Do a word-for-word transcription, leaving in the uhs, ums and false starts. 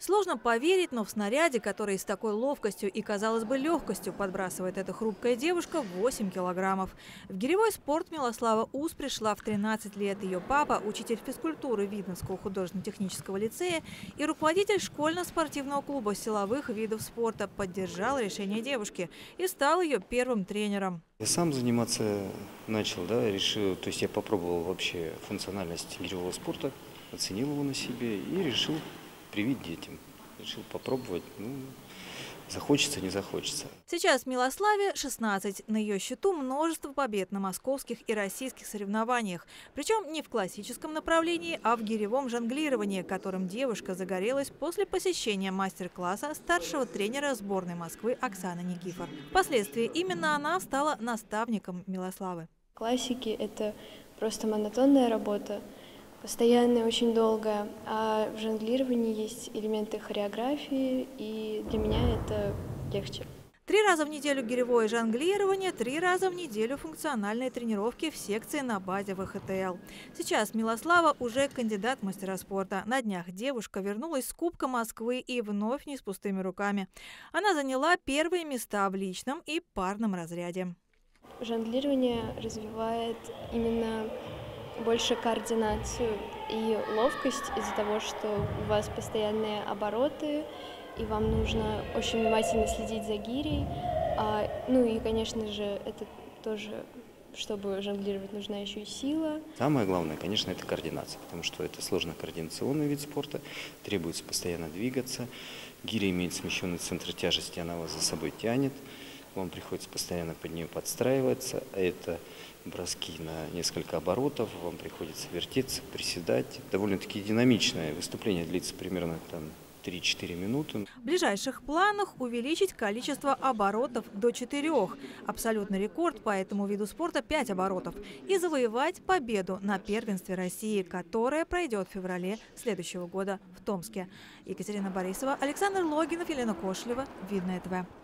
Сложно поверить, но в снаряде, который с такой ловкостью и, казалось бы, легкостью подбрасывает эта хрупкая девушка, восемь килограммов. В гиревой спорт Милослава Ус пришла в тринадцать лет. Ее папа – учитель физкультуры Видновского художественно-технического лицея и руководитель школьно-спортивного клуба силовых видов спорта, поддержал решение девушки и стал ее первым тренером. Я сам заниматься начал, да, решил, то есть я попробовал вообще функциональность гиревого спорта, оценил его на себе и решил привить детям. Решил попробовать, ну, захочется, не захочется. Сейчас Милославе шестнадцать. На ее счету множество побед на московских и российских соревнованиях. Причем не в классическом направлении, а в гиревом жонглировании, которым девушка загорелась после посещения мастер-класса старшего тренера сборной Москвы Оксаны Никифор. Впоследствии именно она стала наставником Милославы. Классики – это просто монотонная работа, постоянная, очень долгая, а в жонглировании есть элементы хореографии, и для меня это легче. Три раза в неделю гиревое жонглирование, три раза в неделю функциональные тренировки в секции на базе вэ ха тэ эл. Сейчас Милослава уже кандидат в мастера спорта. На днях девушка вернулась с Кубка Москвы и вновь не с пустыми руками. Она заняла первые места в личном и парном разряде. Жонглирование развивает именно больше координацию и ловкость из-за того, что у вас постоянные обороты, и вам нужно очень внимательно следить за гирей. А, ну и, конечно же, это тоже, чтобы жонглировать, нужна еще и сила. Самое главное, конечно, это координация, потому что это сложно-координационный вид спорта, требуется постоянно двигаться. Гиря имеет смещенный центр тяжести, она вас за собой тянет. Вам приходится постоянно под нее подстраиваться. Это броски на несколько оборотов, вам приходится вертеться, приседать. Довольно-таки динамичное выступление, длится примерно там три-четыре минуты. В ближайших планах увеличить количество оборотов до четырех. Абсолютный рекорд по этому виду спорта – пять оборотов. И завоевать победу на первенстве России, которое пройдет в феврале следующего года в Томске. Екатерина Борисова, Александр Логинов, Елена Кошлева. Видное ТВ.